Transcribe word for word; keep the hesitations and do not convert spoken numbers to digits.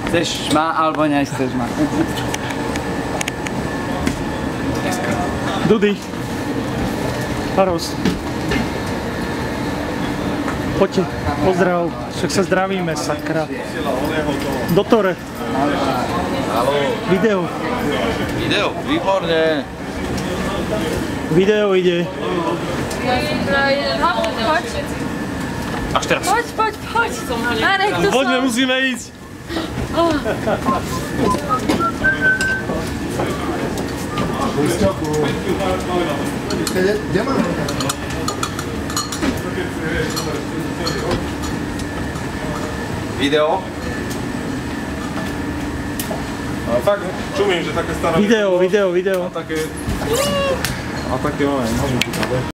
Chceš ma, alebo nechceš ma. Dudy. Paros. Poďte, pozdrav, však sa zdravíme, sakra. Dotore. Haló. Video. Video, výborne. Video ide. Až teraz. Poď, poď, poď. Marek, tu som. Poďme, musíme ísť. Kde máme? Video. A tak čumím, že také staré... Video, video, video. A také... A také, môžem tu